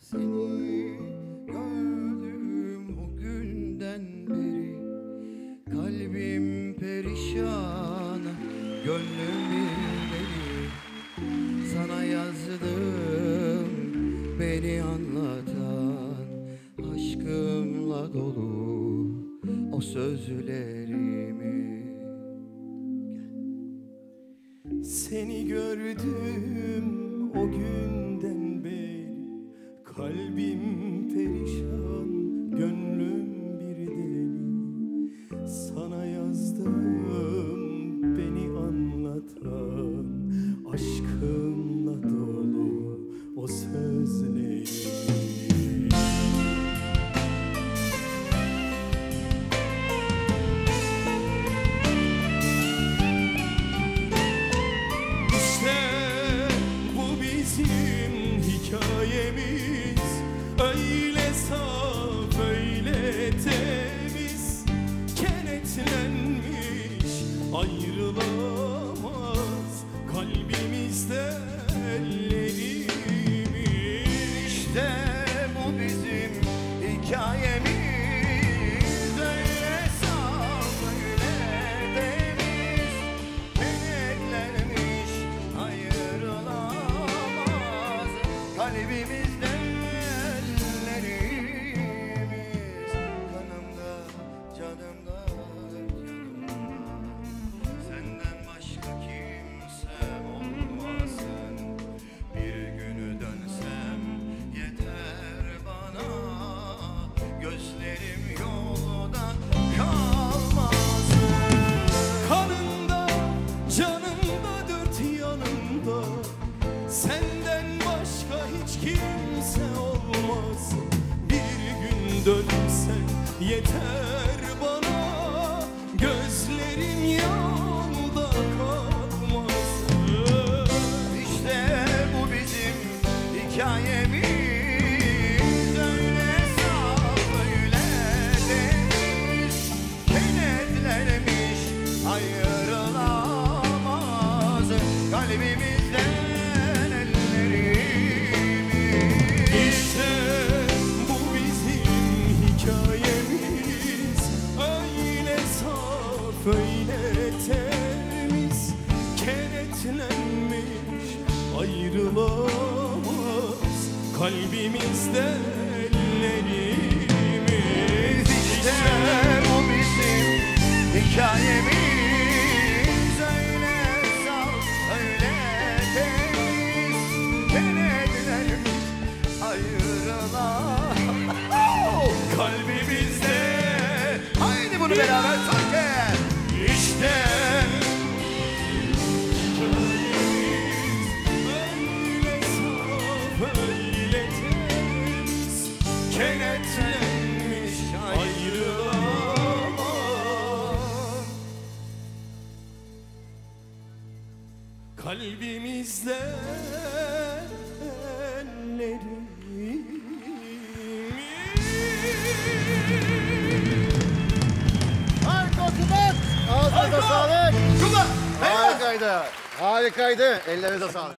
Seni gördüm o günden beri, kalbim perişan, gönlüm bir deli. Sana yazdım beni anlatan, aşkımla dolu o sözlerimi. Seni gördüm o günden beri, kalbim perişan, gönlüm bir deli. Sana yazdım beni anlatan, aşkımla dolu o sözleri. Hikayemiz öyle saf, öyle temiz, kenetlenmiş, ayrılamaz kalbimizde ellerimiz. İşte bu bizim hikayemiz, öyle saf, öyle temiz, kenetlenmiş, ayrılamaz kalbimizde ellerimiz. Kanımda, canımda, yanımda, senden başka kimse olmasın. Bir günü dönsem yeter bana, gözlerim yolda kalmasın. Kanımda, canımda, dört yanımda, senden başka hiç kimse olmaz. Bir gün dönsen yeter bana, gözlerim yolda kalmasın. İşte bu bizim hikayemiz, öyle saf, öyle temiz, kenetlenmiş, ayrılamaz kalbimizden ellerimiz. İşte bu bizim hikayemiz, öyle saf, öyle temiz, kenetlenmiş, ayrılamaz kalbimizde ellerimiz. İşte bu bizim hikayemiz, öyle saf, öyle temiz, kenetlenmiş, ayrılamaz kalbimizde. Haydi bunu beraber söyle. İşte öyle saf, öyle temiz, kenetlenmiş, ayrılamaz kalbimizde ellerimiz. Harika Kubat! Ağzınıza sağlık! Kuba. Harikaydı. Harikaydı. Ellerinize sağlık.